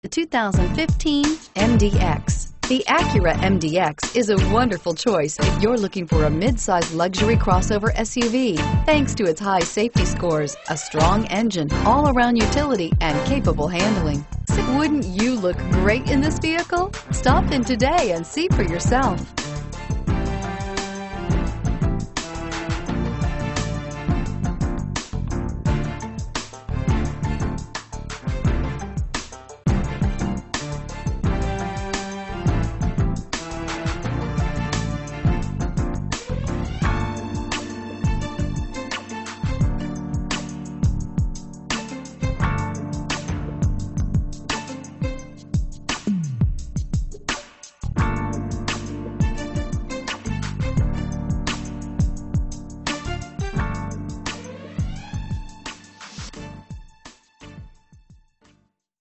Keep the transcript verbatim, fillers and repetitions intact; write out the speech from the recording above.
The two thousand fifteen M D X. The Acura M D X is a wonderful choice if you're looking for a mid-size luxury crossover S U V. Thanks to its high safety scores, a strong engine, all-around utility, and capable handling. So wouldn't you look great in this vehicle? Stop in today and see for yourself.